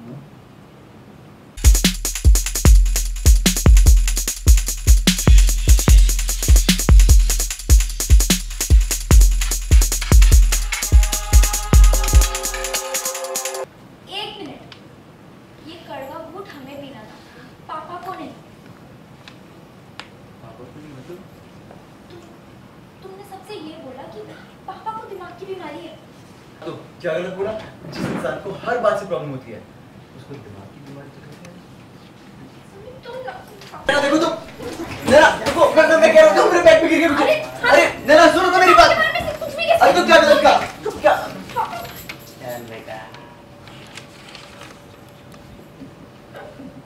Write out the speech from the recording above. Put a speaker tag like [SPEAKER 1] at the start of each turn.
[SPEAKER 1] हमें पीना था, पापा को नहीं।
[SPEAKER 2] पापा को नहीं मतलब?
[SPEAKER 1] तुमने सबसे ये बोला कि पापा को दिमाग की बीमारी है।
[SPEAKER 2] तो क्या गलत बोला? जिस इंसान को हर बात से प्रॉब्लम होती है उसको दिमाग की बीमारी तो कहते हैं। देखो तुम, देखो मैं कह रहा हूँ, तुम मेरे बैग पे गिर गए।